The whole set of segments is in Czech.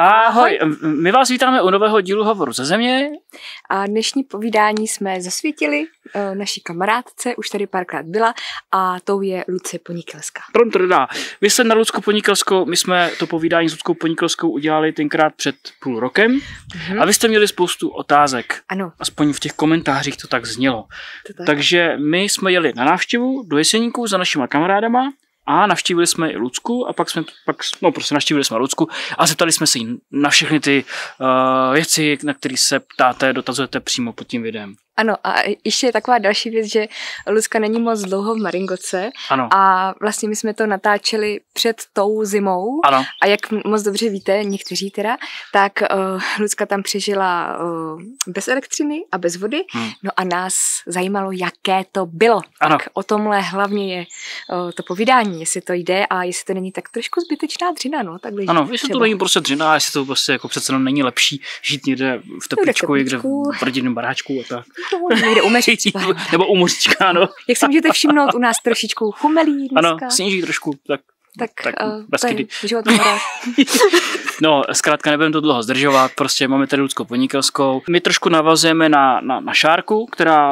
Ahoj, my vás vítáme u nového dílu Hovoru ze země. A dnešní povídání jsme zasvětili naší kamarádce, už tady párkrát byla, a tou je Lucie Ponikelská. Vy jste na Lucku Ponikelskou, my jsme to povídání s Luckou Ponikelskou udělali tenkrát před půl rokem a vy jste měli spoustu otázek. Ano. Aspoň v těch komentářích to tak znělo. Takže my jsme jeli na návštěvu do Jeseníků za našima kamarádama a navštívili jsme i Lucku a pak navštívili jsme Lucku a zeptali jsme se jí na všechny ty věci, na které se ptáte, dotazujete přímo pod tím videem. Ano, a ještě je taková další věc, že Lucka není moc dlouho v Maringoce. Ano. A vlastně my jsme to natáčeli před tou zimou. Ano. A jak moc dobře víte, někteří teda, tak Lucka tam přežila bez elektřiny a bez vody. No a nás zajímalo, jaké to bylo. Ano. Tak o tomhle hlavně je to povídání, jestli to jde a jestli to není tak trošku zbytečná dřina, no. Tak ano, jestli to není prostě dřina, jestli to prostě jako přece není lepší žít někde v tepličku, někde v rodinném baráčku a tak. Někde u moříčka. Nebo u moříčka, no. Jak si můžete všimnout, u nás trošičku chumelí dneska. Ano, sněží trošku, tak to je život na No, zkrátka nebudeme to dlouho zdržovat, prostě máme tady Luckou Ponikelskou. My trošku navazujeme na Šárku,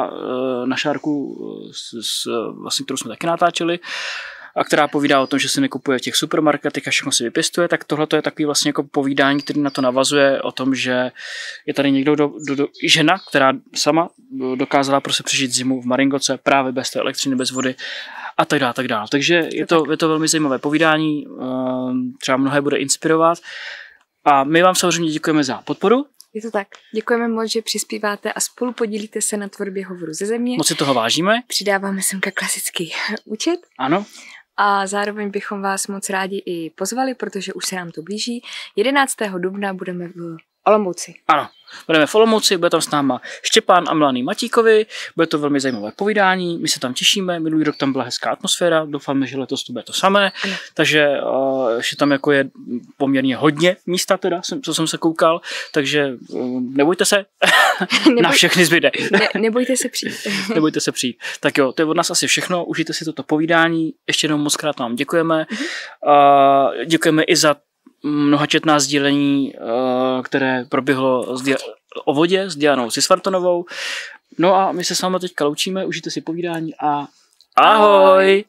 vlastně, kterou jsme taky natáčeli, a která povídá o tom, že se nekupuje v těch supermarketech a všechno si vypěstuje, tak tohle je takový vlastně jako povídání, který na to navazuje o tom, že je tady někdo, žena, která sama dokázala prostě přežít zimu v Maringoce právě bez té elektřiny, bez vody a tak dále. Takže je to velmi zajímavé povídání, třeba mnohé bude inspirovat a my vám samozřejmě děkujeme za podporu. Je to tak. Děkujeme moc, že přispíváte a spolu podílíte se na tvorbě Hovoru ze země. Moc si toho vážíme. Přidáváme semka klasický účet. Ano. A zároveň bychom vás moc rádi i pozvali, protože už se nám to blíží. 11. dubna budeme v Olomouci. Ano, budeme v Olomouci, bude tam s náma Štěpán a Milaný Matíkovi, bude to velmi zajímavé povídání, my se tam těšíme, minulý rok tam byla hezká atmosféra, doufáme, že letos to bude to samé, takže ještě tam jako je poměrně hodně místa teda, co jsem se koukal, takže nebojte se, na všechny zbyde. Nebojte se přijít. Nebojte se přijít. Tak jo, to je od nás asi všechno, užijte si toto povídání, ještě jednou moc krát vám děkujeme, děkujeme i za mnohačetná sdílení, které proběhlo o vodě s Dianou Cisvartonovou. No a my se s vámi teďka loučíme, užijte si povídání a ahoj!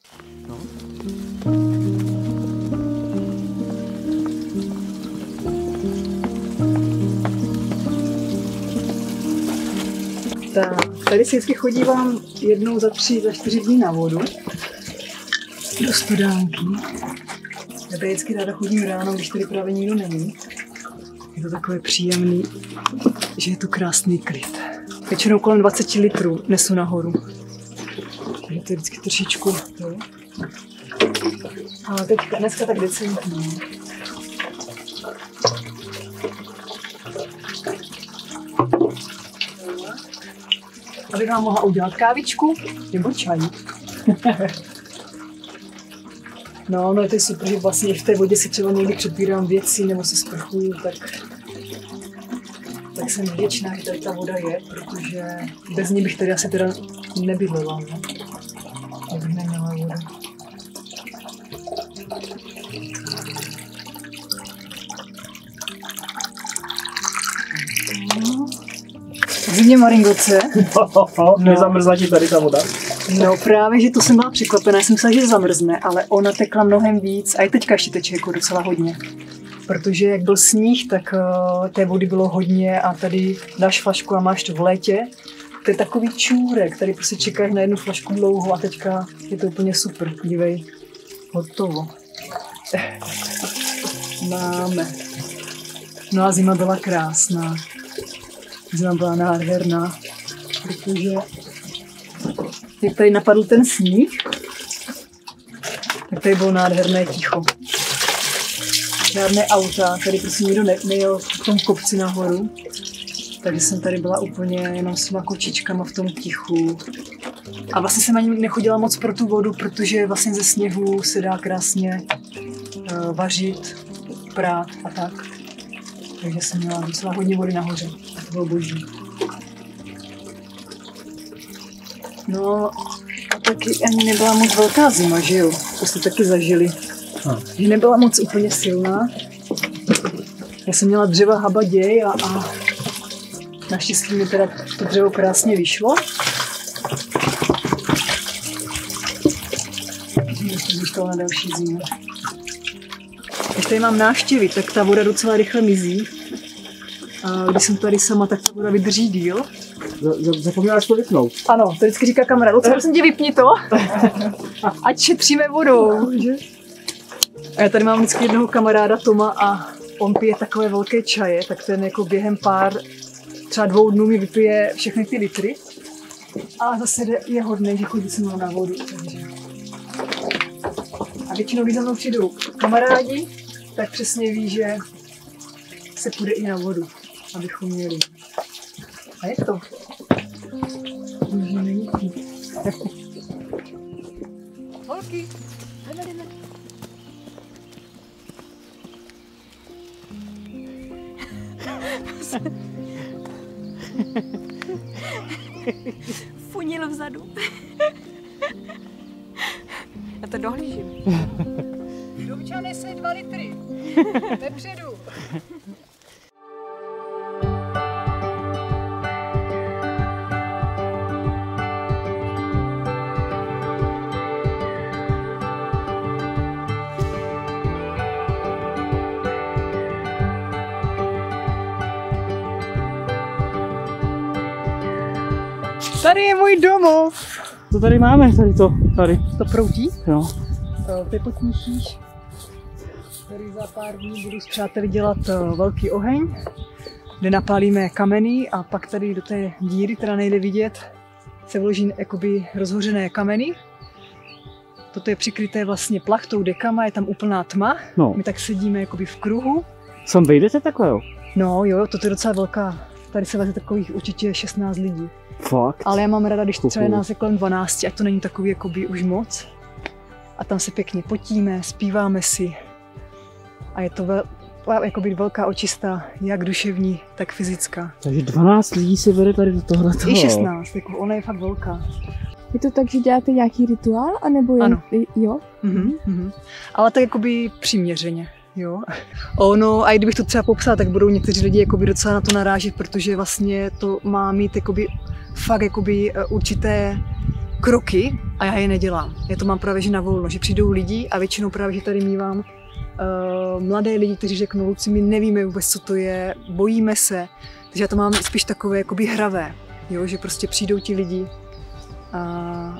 Tady si vždycky chodívám jednou za 4 dní na vodu do studánky. Já tady vždycky ráda chodím ráno, když tady právě nikdo není. Je to takové příjemný, že je tu krásný klid. Většinou kolem 20 litrů nesu nahoru. Takže to je vždycky trošičku. Ale dneska tak decentní. Abych vám mohla udělat kávičku nebo čaj. No, to je super, že vlastně v té vodě si třeba někdy přebírám věci nebo se sprchuju, tak jsem vděčná, že tady ta voda je, protože bez ní bych tady asi teda nebydlela, ne? Kdybych neměla vodu. V zimě Maringoce. Nezamrzla ti tady ta voda? No právě, že to jsem byla překvapená, jsem myslela, že zamrzne, ale ona tekla mnohem víc a i teďka ještě teče jako docela hodně. Protože jak byl sníh, tak té vody bylo hodně a tady dáš flašku a máš to v létě. To je takový čůrek, tady prostě čekáš na jednu flašku dlouho a teďka je to úplně super. Dívej, hotovo. Máme. No a zima byla krásná. Zima byla nádherná, protože jak tady napadl ten sníh, tak tady bylo nádherné ticho. Žádné auta, tady prostě nikdo nejel v tom kopci nahoru. Takže jsem tady byla úplně jenom s těma kočičkama v tom tichu. A vlastně jsem ani nechodila moc pro tu vodu, protože vlastně ze sněhu se dá krásně vařit, prát a tak. Takže jsem měla docela hodně vody nahoře. To bylo boží. No a taky ani nebyla moc velká zima, že jo? To jste taky zažili. Že nebyla moc úplně silná. Já jsem měla dřeva habaděj a naštěstí mi teda to dřevo krásně vyšlo. To zůstalo na další zimu. Když tady mám návštěvy, tak ta voda docela rychle mizí. A když jsem tady sama, tak ta voda vydrží díl. Zapomněla jsi to vypnout. Ano, to vždycky říká kamarád. Luci, prosím tě, vypni to. Ať šetříme vodou. A já tady mám vždycky jednoho kamaráda Toma a on pije takové velké čaje, tak ten jako během třeba 2 dnů mi vypije všechny ty litry. A zase je hodný, že chodí se mnou na vodu. Takže. A většinou, když za mnou přijdou kamarádi, tak přesně ví, že se půjde i na vodu, abychom měli. A je to. Můžeme jít. Holky, jdeme. Funil vzadu. Já to dohlížím. Dobča nese 2 litry. Vepředu. Tady je můj domov. Co tady máme? Tady. To proutí? Jo. Pepotní chýš. Tady za pár dní budu s přáteli dělat velký oheň, kde napálíme kameny a pak tady do té díry, která nejde vidět, se vloží jakoby rozhořené kameny. Toto je přikryté vlastně plachtou, dekama, je tam úplná tma. No. My tak sedíme jakoby v kruhu. Sem vejdete takhle, jo? No jo, toto je docela velká. Tady se veze takových určitě 16 lidí. Fakt? Ale já mám ráda, když třeba nás je kolem 12, ať to není takový jakoby už moc. A tam se pěkně potíme, zpíváme si. A je to jakoby velká očista, jak duševní, tak fyzická. Takže 12 lidí se vede tady do tohoto. I 16, jako ona je fakt velká. Je to tak, že děláte nějaký rituál, anebo jen, ano. Jo? Ale tak jakoby přiměřeně. Jo. Ono, a i kdybych to třeba popsala, tak budou někteří lidi jakoby docela na to narážet, protože vlastně to má mít jakoby, fakt jakoby určité kroky a já je nedělám. Já to mám právě že na volno, že přijdou lidi a většinou právě, že tady mívám mladé lidi, kteří řeknou, Luci, my nevíme vůbec, co to je, bojíme se, takže já to mám spíš takové jakoby hravé, jo, že prostě přijdou ti lidi a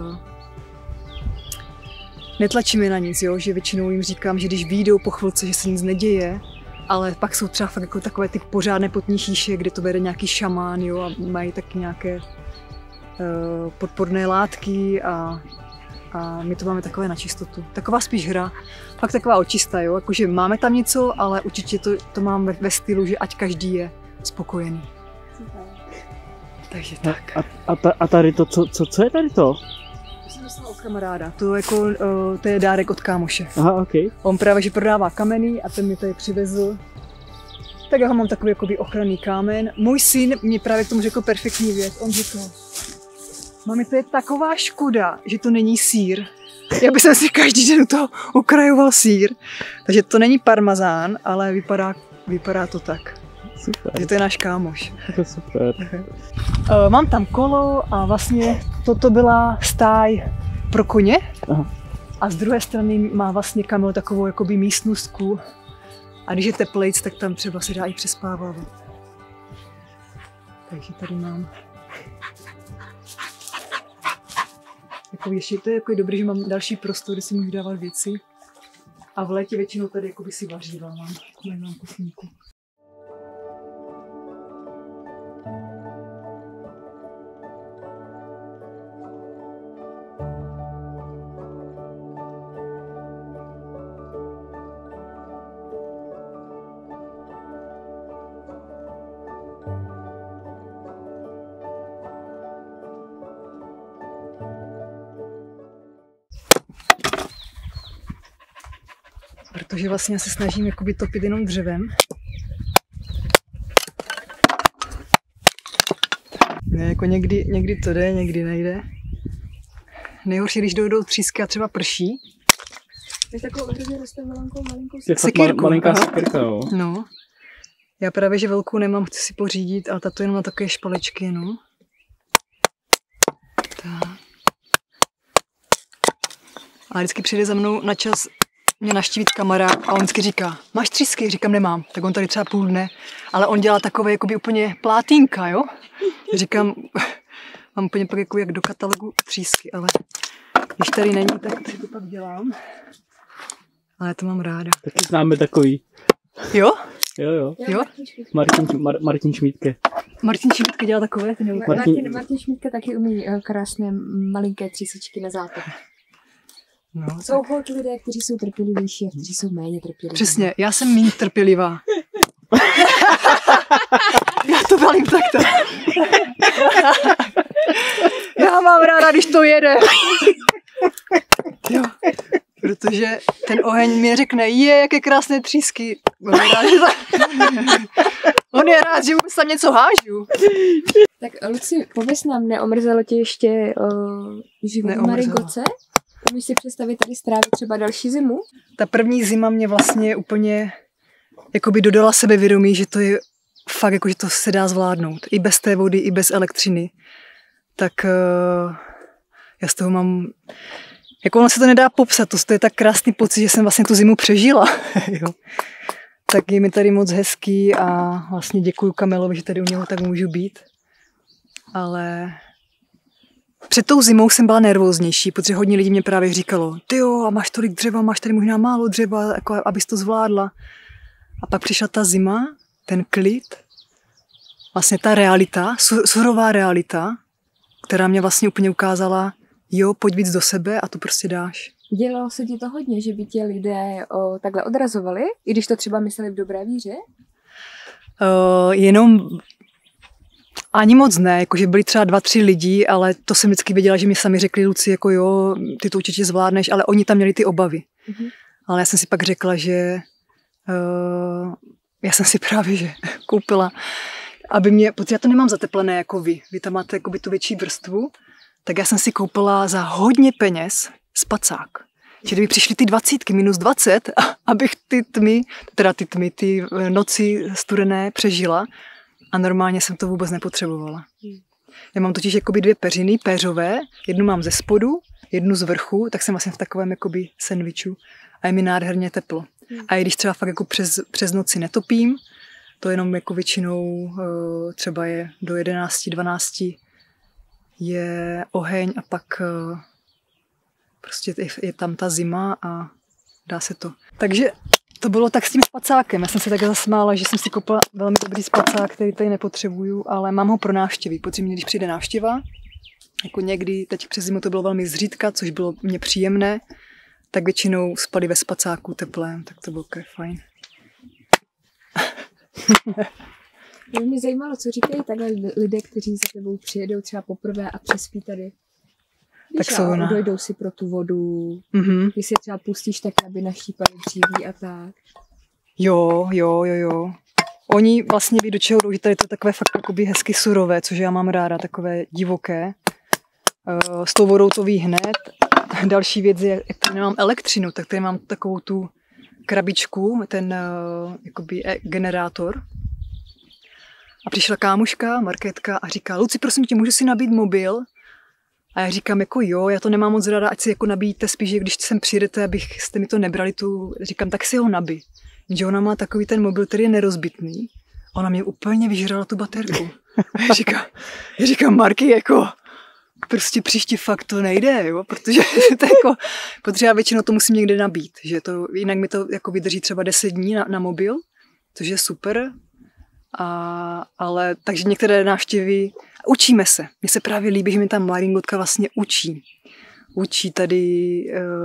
netlačíme na nic, jo? Že většinou jim říkám, že když vyjdou po chvilce, že se nic neděje, ale pak jsou třeba fakt jako takové ty pořádné potní chýše, kde to vede nějaký šamán, jo? A mají taky nějaké podporné látky a my to máme takové na čistotu. Taková spíš hra, fakt taková očista, jo? Jakože máme tam něco, ale určitě to mám ve stylu, že ať každý je spokojený. Takže tak. A tady to, co je tady to? To jsem dostala od kamaráda. To je dárek od kámoše. Aha, okay. On právě že prodává kameny a ten mi tady přivezl. Tak já ho mám takový jakoby ochranný kámen. Můj syn mě právě k tomu řekl perfektní věc. On řekl, mami, to je taková škoda, že to není sýr. Já bych si každý den u toho okrajoval sýr. Takže to není parmazán, ale vypadá to tak. Super. Takže to je náš kámoš. To je super. Mám tam kolo a vlastně toto byla stáj pro koně. Aha. A z druhé strany má vlastně Kamil takovou jakoby místnostku. A když je teplejc, tak tam třeba se dá i přespávat. Takže tady mám. Jako ještě to je jako dobrý, že mám další prostor, kde si můžu dávat věci. A v létě většinou tady jakoby si vařívám, mám kuchyňku. Protože vlastně já se snažím jakoby topit jenom dřevem. Ne, jako někdy to jde, někdy nejde. Nejhorší, když dojdou třísky a třeba prší. Je takovou ohledně roste malinkou sekírku. Malinká sekírka, jo. No. Já právě, že velkou nemám, chci si pořídit, ale tato jenom na takové špalečky, no. Tak. A vždycky přijde za mnou na čas mě navštívit kamarád a on vždycky říká, máš třísky? Říkám, nemám. Tak on tady třeba půl dne, ale on dělá takové jakoby úplně plátínka, jo? Říkám, mám úplně pak jako jak do katalogu třísky, ale když tady není, tak si to pak dělám. Ale to mám ráda. Taky známe takový. Jo? Jo. Jo? Martin Šmídke. Martin Šmídke dělá takové? Martin Šmídka taky umí krásné malinké třísečky na zátok. No, Jsou holt lidé, kteří jsou trpělivější a kteří jsou méně trpěliví. přesně, já jsem méně trpělivá. Já to balím takto. Já mám ráda, když to jede. Jo. Protože ten oheň mi řekne, jaké krásné třísky. On je rád, že vůbec tam něco hážu. Tak Luci, pověz nám, neomrzelo tě ještě život v Marigoce? Umíš si představit tady strávit třeba další zimu? Ta první zima mě vlastně úplně jakoby dodala sebevědomí, že to je fakt, jako, že to se dá zvládnout. I bez té vody, i bez elektřiny. Tak já z toho mám... Jako ono se to nedá popsat, to je tak krásný pocit, že jsem vlastně tu zimu přežila. Jo. Tak je mi tady moc hezký a vlastně děkuju Kamelovi, že tady u něho tak můžu být. Ale před tou zimou jsem byla nervóznější, protože hodně lidí mě právě říkalo, tyjo, a máš tolik dřeva, máš tady možná málo dřeva, jako abys to zvládla. A pak přišla ta zima, ten klid, vlastně ta realita, surová realita, která mě vlastně úplně ukázala, jo, pojď víc do sebe a to prostě dáš. Dělalo se ti to hodně, že by tě lidé takhle odrazovali, i když to třeba mysleli v dobré víře? Jenom ani moc ne, jakože byli třeba 2-3 lidi, ale to jsem vždycky věděla, že mi sami řekli, Luci, jako jo, ty to určitě zvládneš, ale oni tam měli ty obavy. Mm-hmm. Ale já jsem si pak řekla, že já jsem si právě že koupila, aby mě, protože já to nemám zateplené jako vy tam máte jakoby tu větší vrstvu, tak já jsem si koupila za hodně peněz spacák. Že kdyby přišly ty 20, -20, abych ty noci studené přežila a normálně jsem to vůbec nepotřebovala. Já mám totiž jakoby 2 peřiny péřové, jednu mám ze spodu, jednu z vrchu, tak jsem vlastně v takovém jakoby sendviču a je mi nádherně teplo. A i když třeba fakt jako přes noci netopím, to jenom jako většinou třeba je do 11-12 je oheň a pak prostě je tam ta zima a dá se to. Takže to bylo tak s tím spacákem. Já jsem se tak zasmála, že jsem si koupila velmi dobrý spacák, který tady nepotřebuju, ale mám ho pro návštěvy. Protože mě, když přijde návštěva, jako někdy, teď přes zimu to bylo velmi zřídka, což bylo mě příjemné, tak většinou spali ve spacáku teplém, tak to bylo fajn. Mě zajímalo, co říkají takhle lidé, kteří za tebou přijedou třeba poprvé a přespí tady. Víš, tak jsou dojdou si pro tu vodu, když si třeba pustíš tak, aby naštípali dříví a tak. Jo. Oni vlastně ví, do čeho jdou, že tady to je takové fakt jakoby hezky surové, což já mám ráda, takové divoké. S tou vodou to ví hned. Další věc je, jak tady nemám elektřinu, tak tady mám takovou tu krabičku, ten jakoby generátor. A přišla kámoška, Markétka, a říká, Luci, prosím tě, můžu si nabít mobil? A já říkám, jako jo, já to nemám moc ráda, ať si jako nabíjíte spíš, že když sem přijedete, abyste mi to nebrali, říkám, tak si ho nabij. Jenže ona má takový ten mobil, který je nerozbitný. Ona mě úplně vyžrala tu baterku. Já říkám, Marky, jako, prostě příště fakt to nejde, jo, protože to jako, protože já většinou to musím někde nabít, že to, jinak mi to jako vydrží třeba 10 dní na mobil, což je super. Ale takže některé návštěvy učíme se. Mně se právě líbí, že mi ta Maringotka vlastně učí tady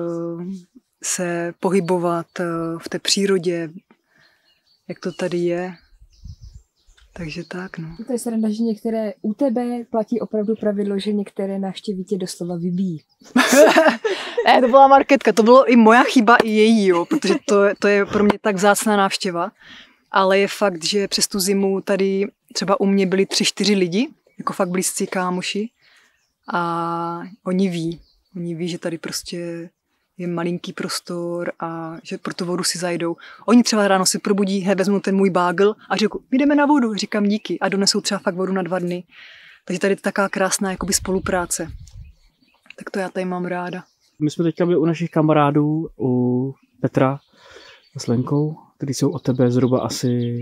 se pohybovat v té přírodě, jak to tady je. Takže tak, no. To je sranda, že některé u tebe platí opravdu pravidlo, že některé návštěvy tě doslova vybíjí. Ne, to byla Markétka, to bylo i moja chyba, i její, jo, protože to je pro mě tak vzácná návštěva. Ale je fakt, že přes tu zimu tady třeba u mě byli 3-4 lidi, jako fakt blízcí kámoši. A oni ví, že tady prostě je malinký prostor a že pro tu vodu si zajdou. Oni třeba ráno si probudí, hned vezmou ten můj bágl a řeknou, jdeme na vodu, říkám díky a donesou třeba fakt vodu na 2 dny. Takže tady je taková krásná jakoby spolupráce. Tak to já tady mám ráda. My jsme teďka byli u našich kamarádů, u Petra s Lenkou, kteří jsou od tebe zhruba asi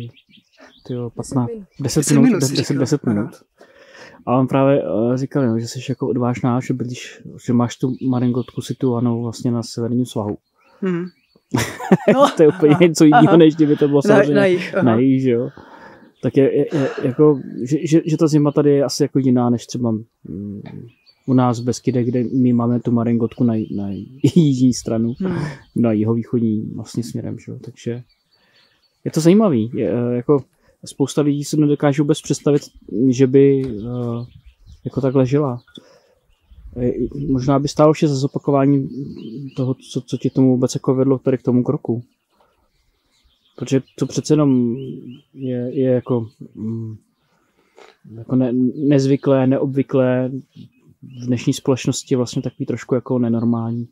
10 minut. A on právě říkal, že jsi jako odvážná, že máš tu maringotku situovanou vlastně na severním svahu. No. To je úplně něco jiného, než kdyby to bylo samozřejmě na jih, že jo. Tak je jako, že ta zima tady je asi jako jiná, než třeba u nás v Beskydech, kde my máme tu maringotku na jižní stranu, na jihovýchodní vlastně směrem, že jo. Takže je to zajímavý. Jako spousta lidí se nedokáže vůbec představit, že by jako takhle žila. Možná by stálo vše za zopakování toho, co ti tomu vůbec jako vedlo tady k tomu kroku. Protože to přece jenom je jako nezvyklé, neobvyklé, v dnešní společnosti vlastně takový trošku jako nenormální.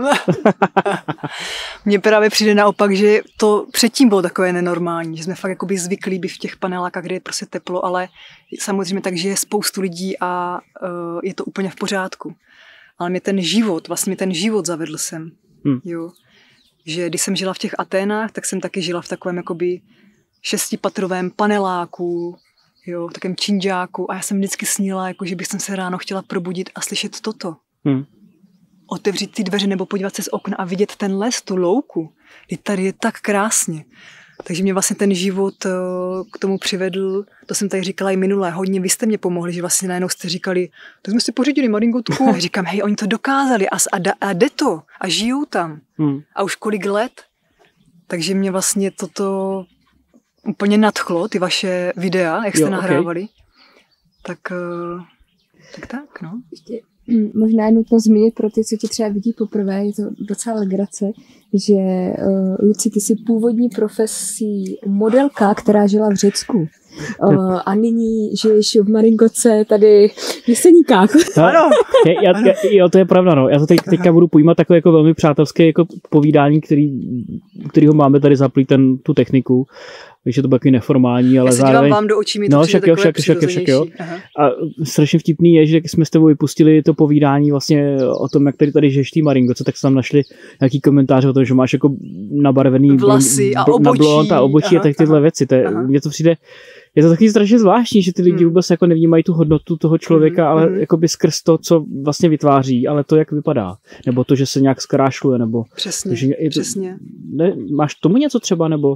Mně právě přijde naopak, že to předtím bylo takové nenormální, že jsme fakt jakoby zvyklí být v těch panelákách, kde je prostě teplo, ale samozřejmě tak, že je spoustu lidí a je to úplně v pořádku. Ale mě ten život zavedl sem. Jo. Že když jsem žila v těch Aténách, tak jsem taky žila v takovém jakoby 6patrovém paneláku, jo, v takovém činžáku a já jsem vždycky snila, jako, že bych se ráno chtěla probudit a slyšet toto. Otevřít ty dveře nebo podívat se z okna a vidět ten les, tu louku. Tady je tak krásně. Takže mě vlastně ten život k tomu přivedl, to jsem tady říkala i minulé, hodně vy jste mě pomohli, že vlastně najednou jste říkali, tak jsme si pořídili maringotku. A říkám, hej, oni to dokázali a jde to a žijou tam. A už kolik let. Takže mě vlastně toto úplně nadchlo, ty vaše videa, jak jste nahrávali. Tak, no. Ještě možná je nutno zmínit pro ty, co tě třeba vidí poprvé, je to docela legrace, že Luci, ty jsi původní profesí modelka, která žila v Řecku. A nyní žiješ v maringotce tady v Jeseníkách. Ano. Jo, to je pravda, no. Já to teďka budu pojímat takové jako velmi přátelské jako povídání, kterýho máme tady zaplít tu techniku. Takže to bylo takový neformální, ale já se dívám vám do očí, mi to přijde takové přirozenější. A strašně vtipný je, že když jsme s tebou vypustili to povídání vlastně o tom, jak tady žiješ tý maringotce, tak se tam našli nějaký komentář o tom, že máš jako nabarvený vlasy a obočí. Na blond a obočí a tak tyhle věci. Mně to přijde, je to taky strašně zvláštní, že ty lidi vůbec jako nevnímají tu hodnotu toho člověka, ale jakoby skrz to, co vlastně vytváří, ale to, jak vypadá. Nebo to, že se nějak zkrášluje, nebo... Přesně. Máš tomu něco třeba, nebo...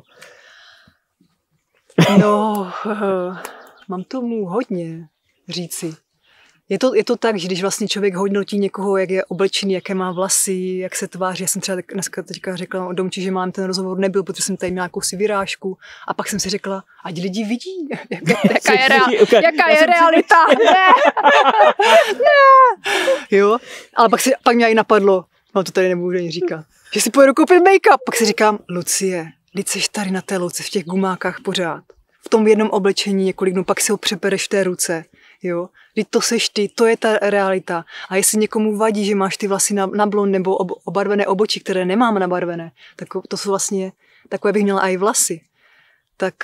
No, mám tomu hodně říci. Je to tak, že když vlastně člověk hodnotí někoho, jak je oblečený, jaké má vlasy, jak se tváří. Já jsem třeba dneska teďka řekla o Domči, že mám ten rozhovor nebyl, protože jsem tady měla jakousi vyrážku a pak jsem si řekla, ať lidi vidí, jaká je realita. Ne. Jo, ale pak mě i napadlo, no to tady nebudu ani říkat, že si pojedu koupit make-up. Pak si říkám, Lucie, teď jsi tady na té louce v těch gumákách pořád. V tom jednom oblečení několik dnů, pak si ho přepereš v té ruce. Jo? Teď to seš ty, to je ta realita. A jestli někomu vadí, že máš ty vlasy na blond nebo obarvené obočí, které nemám nabarvené, tak to jsou vlastně, takové bych měla i vlasy. Tak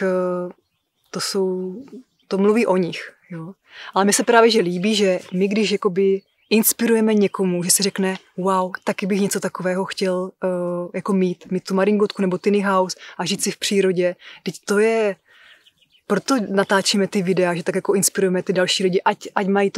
to mluví o nich. Jo? Ale mi se právě že líbí, že my když jakoby inspirujeme někomu, že si řekne, wow, taky bych něco takového chtěl jako mít tu maringotku nebo tiny house a žít si v přírodě. Teď to je, proto natáčíme ty videa, že tak jako inspirujeme ty další lidi, ať mají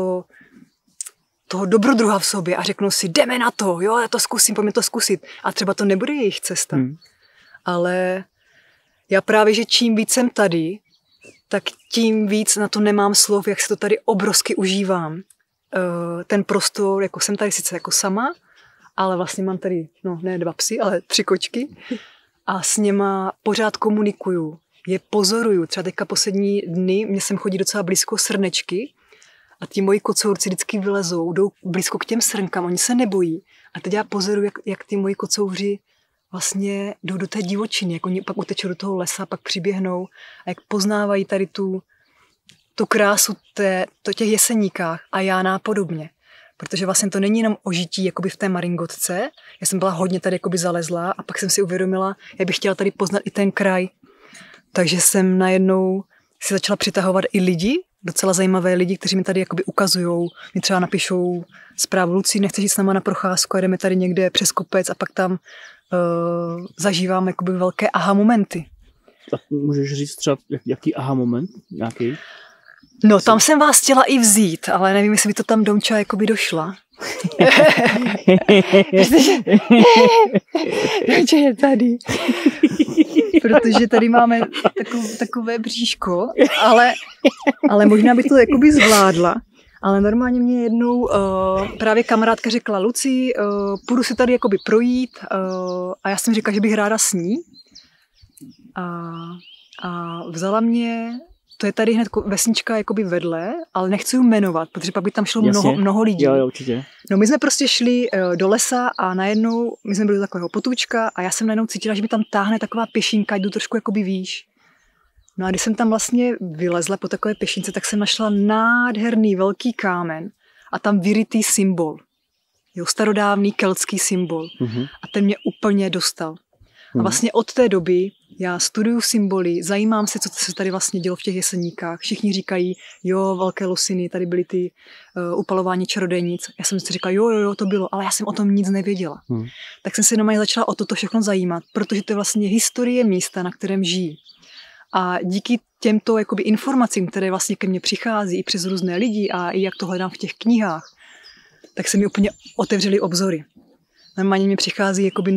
toho dobrodruha v sobě a řeknou si, jdeme na to, jo, já to zkusím, pojďme to zkusit. A třeba to nebude jejich cesta. Ale já právě, že čím víc jsem tady, tak tím víc na to nemám slov, jak se to tady obrovsky užívám. Ten prostor, jako jsem tady sice jako sama, ale vlastně mám tady, no ne 2 psy, ale 3 kočky a s něma pořád komunikuju, je pozoruju. Třeba teďka poslední dny mě sem chodí docela blízko srnečky a ti moji kocourci vždycky vylezou, jdou blízko k těm srnkám, oni se nebojí. A teď já pozoruju, jak ty moji kocouři vlastně jdou do té divočiny, jak oni pak utečou do toho lesa, pak přiběhnou a jak poznávají tady tu krásu těch jeseníkách a já nápodobně. Protože vlastně to není jenom o žití jakoby v té Maringotce. Já jsem byla hodně tady jakoby zalezlá a pak jsem si uvědomila, já bych chtěla tady poznat i ten kraj. Takže jsem najednou si začala přitahovat i lidi, docela zajímavé lidi, kteří mi tady jakoby ukazujou, mi třeba napíšou zprávu: Luci, nechceš jít s náma na procházku a jdeme tady někde přes kopec a pak tam zažívám jakoby velké aha momenty. Tak můžeš říct třeba, jaký aha moment nějaký? No, tam jsem vás chtěla i vzít, ale nevím, jestli by to tam Domča jakoby došla. Domča je tady. Protože tady máme takové bříško, ale možná bych to jakoby zvládla. Ale normálně mě jednou právě kamarádka řekla: Luci, půjdu si tady jakoby projít, a já jsem říkala, že bych ráda s ní. A vzala mě, to je tady hned vesnička jakoby vedle, ale nechci ji jmenovat, protože pak by tam šlo mnoho lidí. Jo, určitě. No, my jsme prostě šli do lesa a najednou, my jsme byli do takového potůčka a já jsem najednou cítila, že mi tam táhne taková pěšinka, jdu trošku jakoby výš. No a když jsem tam vlastně vylezla po takové pěšince, tak jsem našla nádherný velký kámen a tam vyrytý symbol. Jo, starodávný keltský symbol. A ten mě úplně dostal. A vlastně od té doby já studuju symboly, zajímám se, co se tady vlastně dělo v těch Jeseníkách. Všichni říkají, jo, velké losiny, tady byly ty upalování čarodějnic. Já jsem si říkala, jo, to bylo, ale já jsem o tom nic nevěděla. Tak jsem se normálně začala o toto všechno zajímat, protože to je vlastně historie místa, na kterém žijí. A díky těmto jakoby informacím, které vlastně ke mně přichází i přes různé lidi a i jak to hledám v těch knihách, tak se mi úplně otevřely obzory. Normálně mi přichází jakoby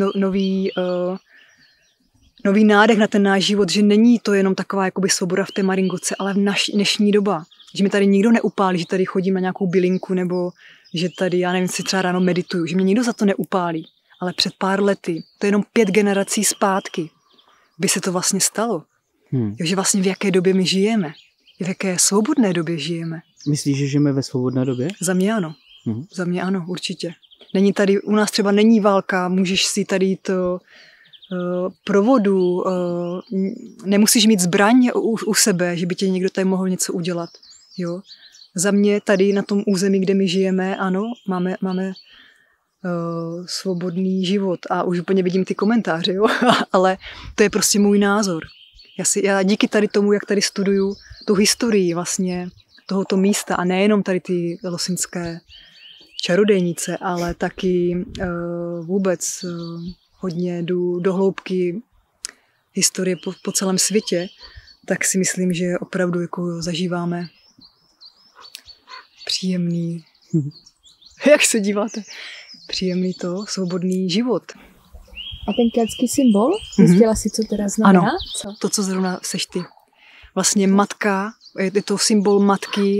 nový nádech na ten náš život, že není to jenom taková jakoby svoboda v té Maringotce, ale v dnešní doba. Že mi tady nikdo neupálí, že tady chodím na nějakou bylinku, nebo že tady, já nevím, si třeba ráno medituju, že mě nikdo za to neupálí. Ale před pár lety, to je jenom 5 generací zpátky, by se to vlastně stalo. Jo, že vlastně v jaké době my žijeme. V jaké svobodné době žijeme. Myslíš, že žijeme ve svobodné době? Za mě ano. Za mě ano, určitě. Není tady, u nás třeba není válka, můžeš si tady to pro vodu, nemusíš mít zbraň u sebe, že by tě někdo tady mohl něco udělat. Jo? Za mě tady na tom území, kde my žijeme, ano, máme svobodný život a už úplně vidím ty komentáře, jo? Ale to je prostě můj názor. Já díky tady tomu, jak tady studuju tu historii vlastně tohoto místa a nejenom tady ty losinské čarodějnice, ale taky vůbec hodně jdu do hloubky historie po celém světě, tak si myslím, že opravdu jako zažíváme příjemný, jak se díváte, příjemný svobodný život. A ten keltský symbol, zjistila si, co teda znamená? Ano, to, co zrovna seš ty. Vlastně matka, je to symbol matky,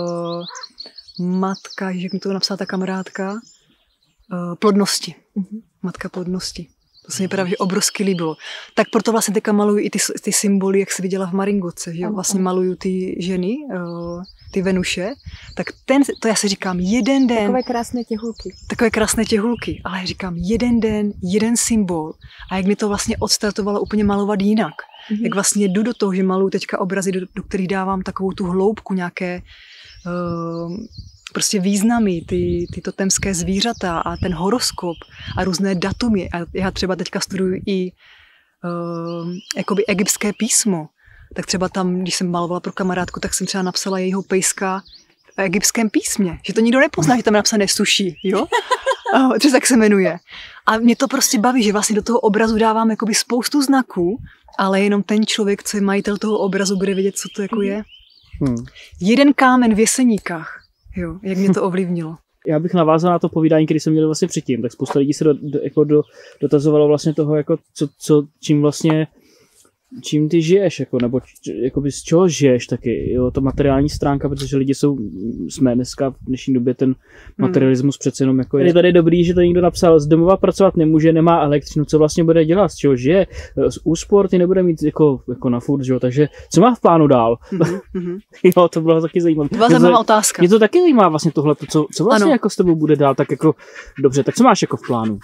jak mi to napsala ta kamarádka, plodnosti. Matka plodnosti. To se mi právě obrovsky líbilo. Tak proto vlastně teďka maluju i ty symboly, jak jsi viděla v Maringotce, že vlastně maluju ty ženy, ty Venuše. Tak to já si říkám, jeden den. Takové krásné těhulky. Ale já říkám, jeden den, jeden symbol. A jak mi to vlastně odstartovalo úplně malovat jinak. Jak vlastně jdu do toho, že maluju teďka obrazy, do kterých dávám takovou tu hloubku, nějaké prostě významy, ty totemské zvířata a ten horoskop a různé datumy. A já třeba teďka studuju i jakoby egyptské písmo. Tak třeba tam, když jsem malovala pro kamarádku, tak jsem třeba napsala jejího pejska v egyptském písmě. Že to nikdo nepozná, že tam je napsané sushi, jo? Třeba tak se jmenuje. A mě to prostě baví, že vlastně do toho obrazu dávám jakoby spoustu znaků, ale jenom ten člověk, co je majitel toho obrazu, bude vědět, co to jako je. Jeden kámen v Jeseníkách. Jo, jak mě to ovlivnilo. Já bych navázal na to povídání, který jsem měl vlastně předtím, tak spousta lidí se dotazovalo vlastně toho, jako čím ty žiješ, jako, nebo jakoby z čeho žiješ taky, jo, to materiální stránka, protože lidi jsme dneska v dnešní době ten materialismus přece jenom jako je tady dobrý, že to někdo napsal, z domova pracovat nemůže, nemá elektřinu, co vlastně bude dělat, z čeho žije, z úspor ty nebude mít jako na furt, že jo, takže co má v plánu dál? Jo, to bylo taky zajímavé. To byla zajímavá otázka. Mě to taky zajímá vlastně tohle, co vlastně jako s tebou bude dál, tak jako dobře, tak co máš jako v plánu?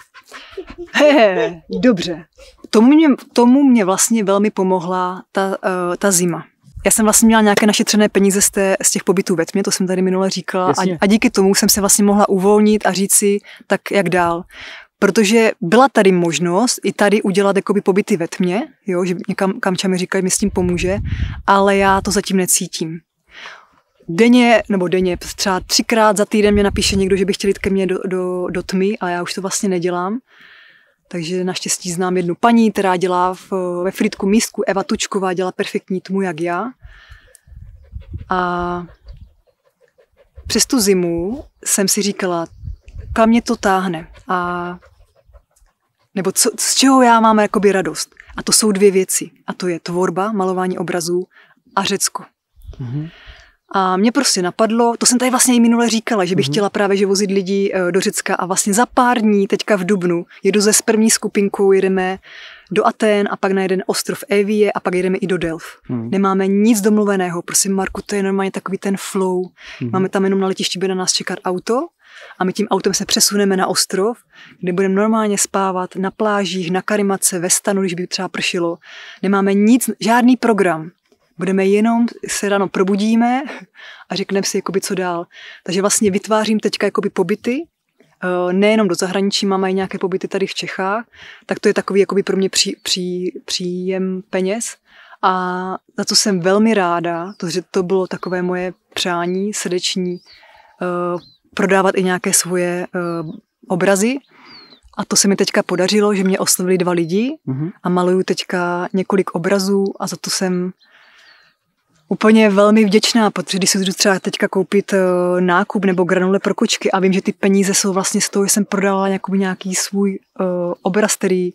Dobře. Tomu mě vlastně velmi pomohla ta zima. já jsem vlastně měla nějaké našetřené peníze z těch pobytů ve tmě, to jsem tady minule říkala, a díky tomu jsem se vlastně mohla uvolnit a říct si, tak jak dál. Protože byla tady možnost i tady udělat jakoby pobyty ve tmě, jo, že někam Kamča mi říkají, mi s tím pomůže, ale já to zatím necítím. Denně, třeba 3krát za týden mě napíše někdo, že by chtěl jít ke mně do tmy a já už to vlastně nedělám. Takže naštěstí znám jednu paní, která dělá ve Frýdku místku, Eva Tučková, dělá perfektní tmu jak já. A přes tu zimu jsem si říkala, kam mě to táhne nebo z čeho já mám jakoby radost. A to jsou 2 věci. A to je tvorba, malování obrazů a Řecko. Mm-hmm. A mě prostě napadlo, to jsem tady vlastně i minule říkala, že bych chtěla právě že vozit lidi do Řecka a vlastně za pár dní, teďka v dubnu, jedu se s první skupinkou, jedeme do Athén a pak na jeden ostrov Evie a pak jedeme i do Delf. Nemáme nic domluveného, prosím Marku, to je normálně takový ten flow. Máme tam jenom na letišti, bude na nás čekat auto a my tím autem se přesuneme na ostrov, kde budeme normálně spávat na plážích, na karimace, ve stanu, když by třeba pršilo. Nemáme nic, žádný program. Budeme jenom, se ráno probudíme a řekneme si, jakoby, co dál. Takže vlastně vytvářím teďka jakoby pobyty, nejenom do zahraničí, mám i nějaké pobyty tady v Čechách, tak to je takový jakoby pro mě příjem peněz. A za co jsem velmi ráda, protože to bylo takové moje přání srdeční, prodávat i nějaké svoje obrazy. A to se mi teďka podařilo, že mě oslovili 2 lidi a maluju teďka několik obrazů a za to jsem úplně velmi vděčná, protože když si jdu třeba teďka koupit nákup nebo granule pro kočky a vím, že ty peníze jsou vlastně z toho, že jsem prodala nějaký svůj obraz, který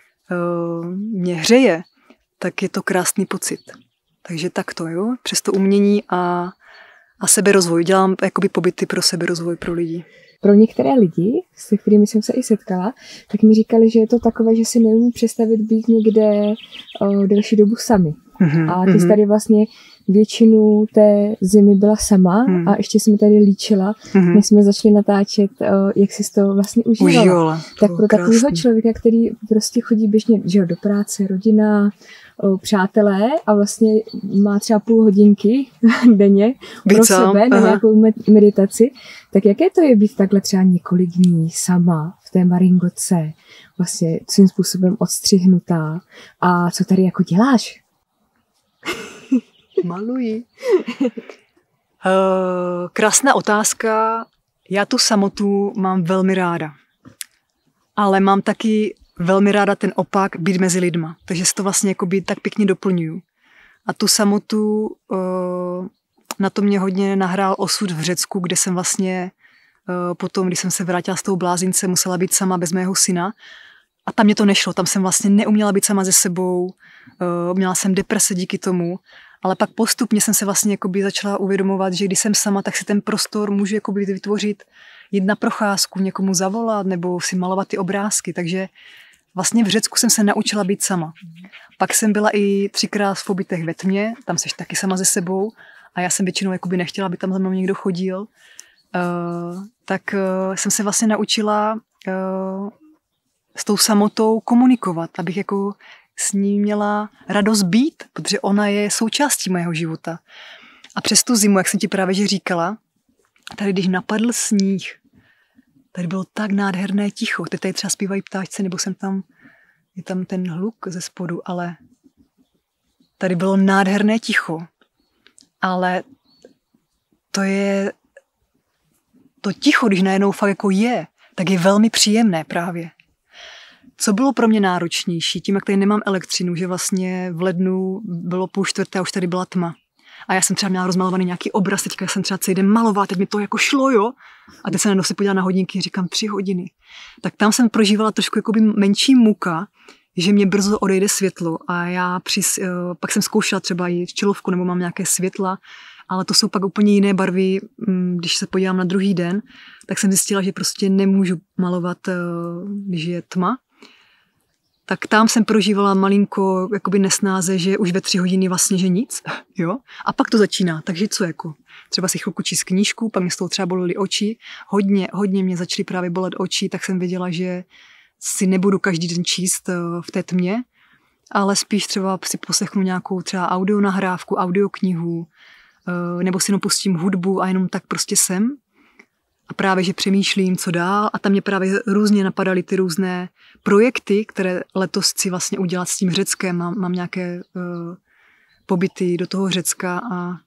mě hřeje, tak je to krásný pocit. Takže takto, jo, přes to umění a seberozvoj. Dělám jakoby pobyty pro seberozvoj pro lidi. Pro některé lidi, se kterými jsem se i setkala, tak mi říkali, že je to takové, že si neumí představit být někde delší dobu sami. A ty jsi tady vlastně většinu té zimy byla sama a ještě jsme tady líčila, než jsme začali natáčet, jak jsi to vlastně užívala. Tak pro takového člověka, který prostě chodí běžně do práce, rodina, přátelé a vlastně má třeba půl hodinky denně pro sebe na nějakou meditaci, tak jaké to je být takhle třeba několik dní sama v té Maringotce, vlastně svým způsobem odstřihnutá a co tady jako děláš? Maluji. Krásná otázka. Já tu samotu mám velmi ráda. Ale mám taky velmi ráda ten opak, být mezi lidma. Takže si to vlastně jakoby tak pěkně doplňuju. A tu samotu, na to mě hodně nahrál osud v Řecku, kde jsem vlastně potom, když jsem se vrátila z toho blázince, musela být sama bez mého syna. A tam mě to nešlo. Tam jsem vlastně neuměla být sama ze sebou. Měla jsem deprese díky tomu. Ale pak postupně jsem se vlastně jakoby začala uvědomovat, že když jsem sama, tak si ten prostor můžu jakoby vytvořit, jít na procházku, někomu zavolat nebo si malovat ty obrázky. Takže vlastně v Řecku jsem se naučila být sama. Pak jsem byla i 3krát v pobytech ve tmě, tam seš taky sama ze sebou a já jsem většinou jakoby nechtěla, aby tam za mnou někdo chodil. Tak jsem se vlastně naučila s tou samotou komunikovat, abych jako s ní měla radost být, protože ona je součástí mého života. A přes tu zimu, jak jsem ti právě že říkala, tady když napadl sníh, tady bylo tak nádherné ticho. Teď tady třeba zpívají ptáčci, nebo je tam ten hluk ze spodu, ale tady bylo nádherné ticho. Ale to ticho, když najednou fakt jako je, tak je velmi příjemné právě. Co bylo pro mě náročnější, tím, jak tady nemám elektřinu, že vlastně v lednu bylo 3:30 a už tady byla tma. A já jsem třeba měla rozmalovaný nějaký obraz, teďka jsem třeba celý den malovala, teď mi to jako šlo, jo. A teď jsem se podívala na hodinky, říkám 3 hodiny. Tak tam jsem prožívala trošku jakoby menší muka, že mě brzo odejde světlo a já pak jsem zkoušela třeba i čelovku nebo mám nějaké světla, ale to jsou pak úplně jiné barvy, když se podívám na druhý den, tak jsem zjistila, že prostě nemůžu malovat, když je tma. Tak tam jsem prožívala malinko jakoby nesnáze, že už ve 3 hodiny vlastně, že nic, jo. A pak to začíná, takže co jako? Třeba si chvilku číst knížku, pak mě z toho třeba bolely oči, hodně mě začaly právě bolet oči, tak jsem věděla, že si nebudu každý den číst v té tmě, ale spíš třeba si poslechnu nějakou třeba audionahrávku, audioknihu, nebo si jenom pustím hudbu a jenom tak prostě jsem. A právě, že přemýšlím, co dál, a tam mě právě různě napadaly ty různé projekty, které letos chci vlastně udělat s tím Řeckem. Mám nějaké pobyty do toho Řecka,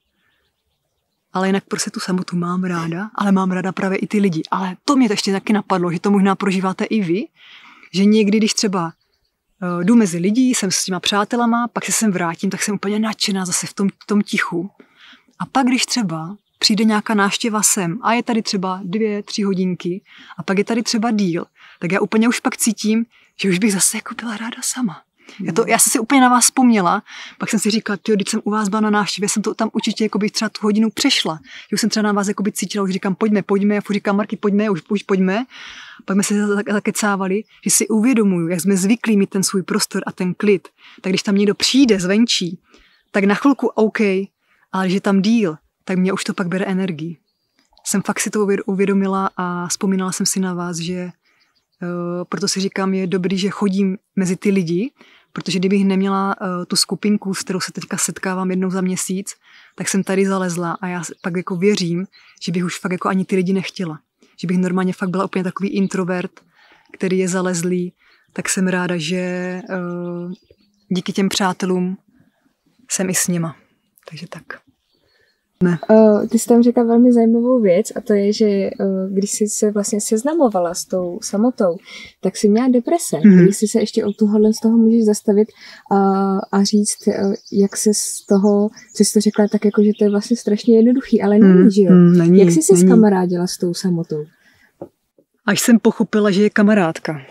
ale jinak prostě tu samotu mám ráda, ale mám ráda právě i ty lidi. Ale to mě ještě taky napadlo, že to možná prožíváte i vy, že někdy, když třeba jdu mezi lidí, jsem s těma přátelama, pak se sem vrátím, tak jsem úplně nadšená zase v tom tichu. A pak, když třeba přijde nějaká návštěva sem a je tady třeba 2-3 hodinky a pak je tady třeba díl, tak já úplně už pak cítím, že už bych zase jako byla ráda sama. Já jsem si úplně na vás vzpomněla, pak jsem si říkala, když jsem u vás byla na návštěvě, jsem to tam určitě jako bych třeba tu hodinu přešla. Že už jsem třeba na vás jako by cítila, už říkám, pojďme, já furt říkám, Marky, pojďme, už pojďme. Pak jsme se zakecávali, že si uvědomuju, jak jsme zvyklí mít ten svůj prostor a ten klid. Tak když tam někdo přijde zvenčí, tak na chvilku OK, ale že tam díl, tak mě už to pak bere energii. Jsem fakt si to uvědomila a vzpomínala jsem si na vás, že proto si říkám, je dobrý, že chodím mezi ty lidi, protože kdybych neměla tu skupinku, s kterou se teďka setkávám jednou za měsíc, tak jsem tady zalezla a já pak jako věřím, že bych už fakt jako ani ty lidi nechtěla. Že bych normálně fakt byla úplně takový introvert, který je zalezlý, tak jsem ráda, že díky těm přátelům jsem i s nima. Takže tak. Ne. Ty jsi tam řekla velmi zajímavou věc a to je, že když jsi se vlastně seznamovala s tou samotou, tak jsi měla deprese. Když jsi se ještě o tuhle z toho můžeš zastavit a říct, jak se z toho, jsi to řekla tak jako, že to je vlastně strašně jednoduchý, ale není, že jo? Jak jsi se zkamarádila s tou samotou? Až jsem pochopila, že je kamarádka.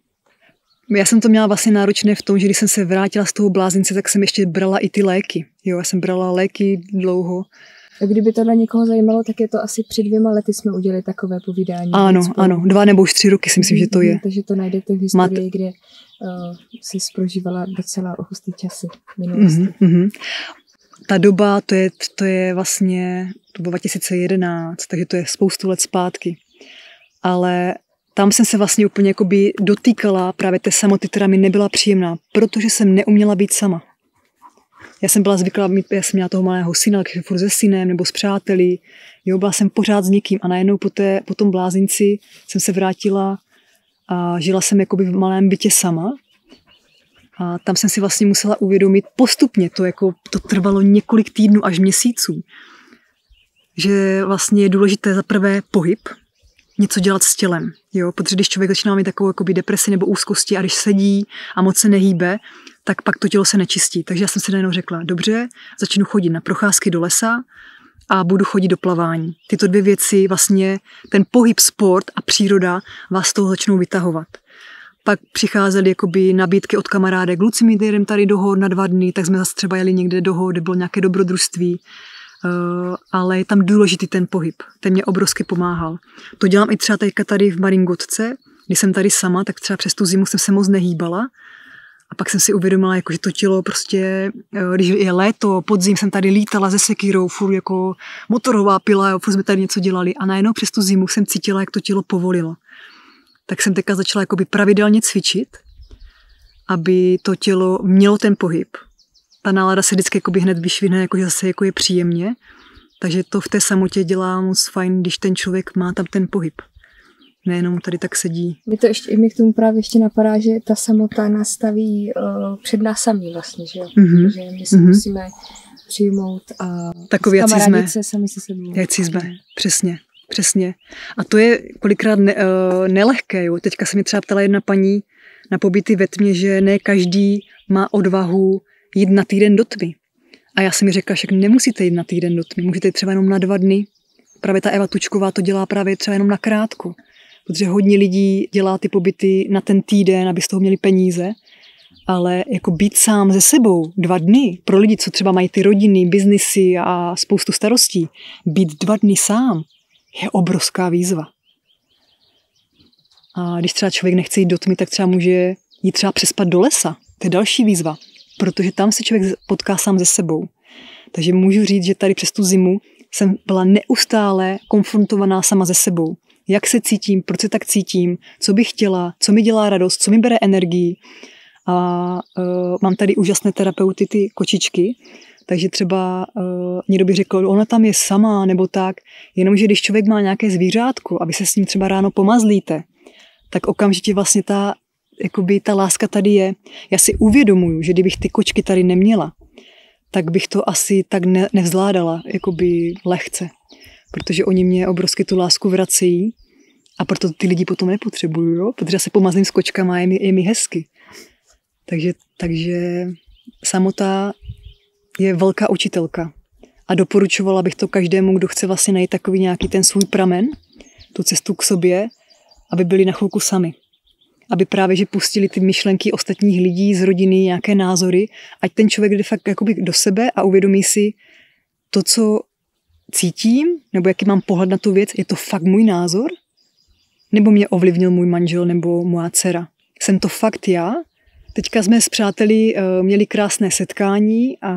Já jsem to měla vlastně náročné v tom, že když jsem se vrátila z toho blázince, tak jsem ještě brala i ty léky. Jo, já jsem brala léky dlouho. A kdyby to na někoho zajímalo, tak je to asi před 2 lety jsme udělali takové povídání. Ano, 2 nebo už 3 roky si myslím, že to je. Takže to najdete v historii, kde jsi prožívala docela hustý časy v minulosti. Ta doba, to je vlastně, to bylo 2011, takže to je spoustu let zpátky. Ale tam jsem se vlastně úplně jakoby dotýkala právě té samoty, která mi nebyla příjemná, protože jsem neuměla být sama. Já jsem byla zvyklá já jsem měla toho malého syna, takže furt se synem nebo s přáteli, jo, byla jsem pořád s někým a najednou po tom blázinci jsem se vrátila a žila jsem jakoby v malém bytě sama. A tam jsem si vlastně musela uvědomit postupně, to trvalo několik týdnů až měsíců, že vlastně je důležité za prvé pohyb, něco dělat s tělem, jo, protože když člověk začíná mít takovou jakoby depresi nebo úzkosti a když sedí a moc se nehýbe, tak pak to tělo se nečistí. Takže já jsem si najednou řekla, dobře, začnu chodit na procházky do lesa a budu chodit do plavání. Tyto 2 věci, vlastně ten pohyb, sport a příroda vás z toho začnou vytahovat. Pak přicházely jakoby nabídky od kamarádek, Luci, my jdeme tady do hor na 2 dny, tak jsme zase třeba jeli někde do hor, kde bylo nějaké dobrodružství. Ale je tam důležitý ten pohyb, ten mě obrovsky pomáhal. To dělám i třeba tady v Maringotce, když jsem tady sama, tak třeba přes tu zimu jsem se moc nehýbala a pak jsem si uvědomila, jako, že to tělo prostě, když je léto, podzim, jsem tady lítala se sekírou, furt jako motorová pila, furt jsme tady něco dělali a najednou přes tu zimu jsem cítila, jak to tělo povolilo. Tak jsem teďka začala jakoby pravidelně cvičit, aby to tělo mělo ten pohyb. Ta nálada se vždycky hned vyšvihne, jakože zase jako je příjemně. Takže to v té samotě dělá moc fajn, když ten člověk má tam ten pohyb. Nejenom tady tak sedí. Mě k tomu právě ještě napadá, že ta samota nastaví před nás samý vlastně, že jo? Že my si musíme přijmout a kamarádit se sami se sebou. Jací jsme, přesně. A to je kolikrát nelehké, jo? Teďka se mi třeba ptala jedna paní na pobyty ve tmě, že ne každý má odvahu jít na týden do tmy. A já jsem mi řekla, že nemusíte jít na týden do tmy, můžete jít třeba jenom na 2 dny. Právě ta Eva Tučková to dělá právě třeba jenom na krátko. Protože hodně lidí dělá ty pobyty na ten týden, aby z toho měli peníze. Ale jako být sám se sebou 2 dny, pro lidi, co třeba mají ty rodiny, biznisy a spoustu starostí, být 2 dny sám je obrovská výzva. A když třeba člověk nechce jít do tmy, tak třeba může jít třeba přespat do lesa. To je další výzva. Protože tam se člověk potká sám se sebou. Takže můžu říct, že tady přes tu zimu jsem byla neustále konfrontovaná sama se sebou. Jak se cítím, proč se tak cítím, co bych chtěla, co mi dělá radost, co mi bere energii. A mám tady úžasné terapeuty, ty kočičky, takže třeba někdo by řekl, ona tam je sama, nebo tak, jenomže když člověk má nějaké zvířátko, aby se s ním třeba ráno pomazlíte, tak okamžitě vlastně ta láska tady je. Já si uvědomuju, že kdybych ty kočky tady neměla, tak bych to asi tak nevzládala, lehce. Protože oni mě obrovsky tu lásku vracejí a proto ty lidi potom nepotřebuju, jo? Protože já se pomazlím s kočkama a je mi hezky. Takže samota je velká učitelka. A doporučovala bych to každému, kdo chce vlastně najít takový nějaký ten svůj pramen, tu cestu k sobě, aby byli na chvilku sami. Aby právě, že pustili ty myšlenky ostatních lidí z rodiny, nějaké názory, ať ten člověk jde fakt do sebe a uvědomí si to, co cítím, nebo jaký mám pohled na tu věc, je to fakt můj názor? Nebo mě ovlivnil můj manžel nebo moja dcera? Jsem to fakt já? Teďka jsme s přáteli měli krásné setkání a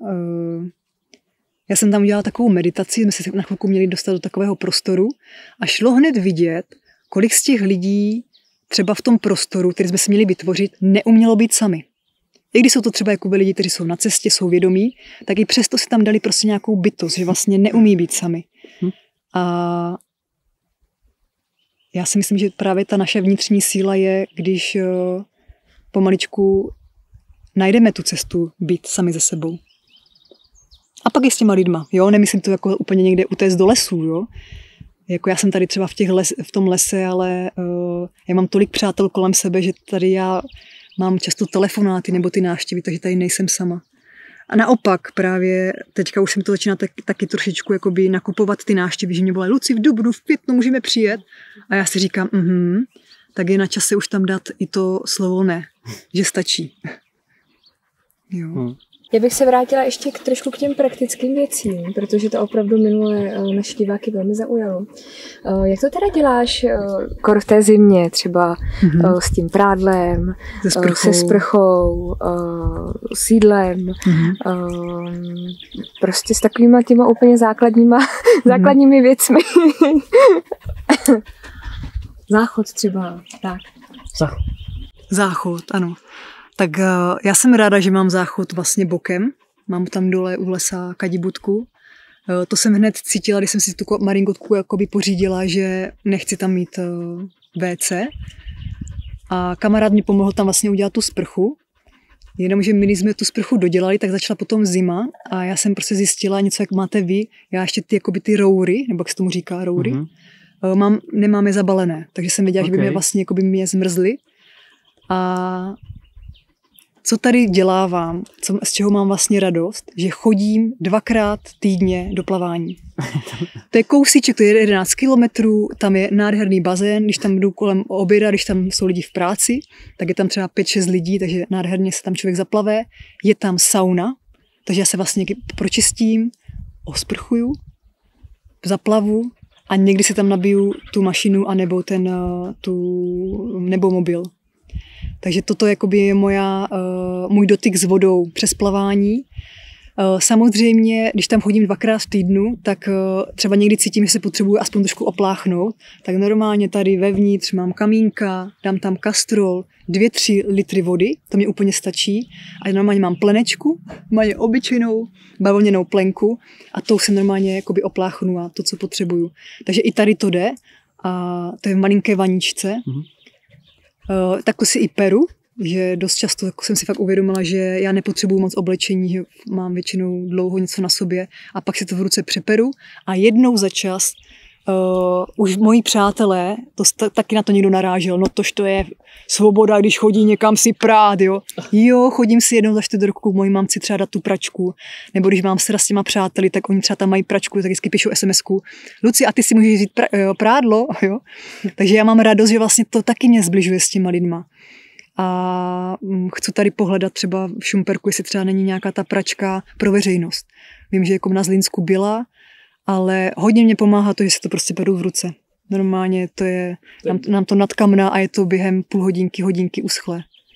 já jsem tam udělala takovou meditaci, jsme se na chvilku měli dostat do takového prostoru a šlo hned vidět, kolik z těch lidí třeba v tom prostoru, který jsme si měli vytvořit, neumělo být sami. I když jsou to třeba lidi, kteří jsou na cestě, jsou vědomí, tak i přesto si tam dali prostě nějakou bytost, že vlastně neumí být sami. A já si myslím, že právě ta naše vnitřní síla je, když pomaličku najdeme tu cestu být sami ze sebou. A pak i s těma lidma, jo, nemyslím to jako úplně někde utéct do lesů, jo. Jako já jsem tady třeba v tom lese, ale já mám tolik přátel kolem sebe, že tady já mám často telefonáty nebo ty návštěvy, takže tady nejsem sama. A naopak právě teďka už jsem to začíná taky trošičku nakupovat ty návštěvy, že mě volají, Luci, v dubnu, v květnu můžeme přijet. A já si říkám, tak je na čase už tam dát i to slovo ne, že stačí. Jo. Já bych se vrátila ještě trošku k těm praktickým věcím, protože to opravdu minule naše diváky velmi zaujalo. Jak to teda děláš v té zimě, třeba s tím prádlem, se sprchou, s jídlem, prostě s takovýma těma úplně základními věcmi. Záchod třeba, tak. Záchod, ano. Tak já jsem ráda, že mám záchod vlastně bokem. Mám tam dole u lesa kadibutku. To jsem hned cítila, když jsem si tu maringotku pořídila, že nechci tam mít WC. A kamarád mi pomohl tam vlastně udělat tu sprchu. Jenomže my, když jsme tu sprchu dodělali, tak začala potom zima a já jsem prostě zjistila něco, jak máte vy. Já ještě ty roury, nebo jak se tomu říká, roury, nemám je zabalené. Takže jsem věděla, že by mě vlastně mě zmrzly. A co tady dělávám, z čeho mám vlastně radost, že chodím 2krát týdně do plavání. To je kousíček, to je 11 kilometrů, tam je nádherný bazén, když tam jdu kolem oběda, když tam jsou lidi v práci, tak je tam třeba 5-6 lidí, takže nádherně se tam člověk zaplave. Je tam sauna, takže já se vlastně pročistím, osprchuju, zaplavu a někdy si tam nabiju tu mašinu anebo nebo mobil. Takže toto je můj dotyk s vodou přes plavání. Samozřejmě, když tam chodím 2krát v týdnu, tak třeba někdy cítím, že se potřebuji aspoň trošku opláchnout, tak normálně tady vevnitř mám kamínka, dám tam kastrol, 2-3 litry vody, to mě úplně stačí. A normálně mám plenečku, mám obyčejnou bavlněnou plenku a tou se normálně opláchnu a to, co potřebuju. Takže i tady to jde a to je v malinké vaničce. Tak to si i peru, že dost často jsem si fakt uvědomila, že já nepotřebuju moc oblečení, že mám většinou dlouho něco na sobě a pak si to v ruce přeperu a jednou za čas už moji přátelé, taky na to někdo narážel, no tož to je svoboda, když chodí někam si prát, jo. Jo, chodím si jednou za 4 roku, mojí mamci třeba dát tu pračku, nebo když mám s těma přáteli, tak oni třeba tam mají pračku, tak vždycky píšu SMS-ku, Luci, a ty si můžeš vzít prádlo, jo. Takže já mám radost, že vlastně to taky mě zbližuje s těma lidma. A chci tady pohledat třeba v Šumperku, jestli třeba není nějaká ta pračka pro veřejnost. Vím, že na Zlínsku byla, ale hodně mě pomáhá to, že si to prostě beru v ruce. Normálně to je, nám to nadkamná a je to během půl hodinky uschlé.